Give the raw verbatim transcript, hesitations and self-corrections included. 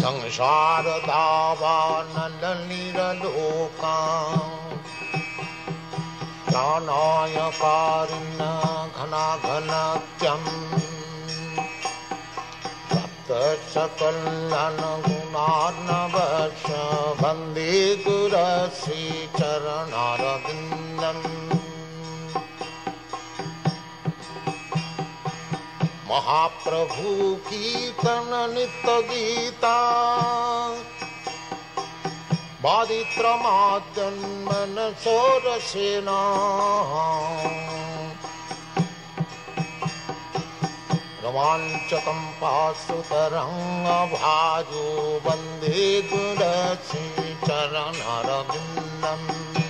संसार दावानलनिरलोकां ज्ञानाय कारिण घनाघनत्यं सप्त सकल्यान गुणार्णवश वन्दे गुरुश्रीचरणारविन्दम् महाप्रभु कीर्तन नित्य गीता बादित्रमाद्यन्मन सोरसेना रोमाञ्चकं पाशुतरङ्गभाजो वन्दे गुरुश्रीचरणारविन्दम्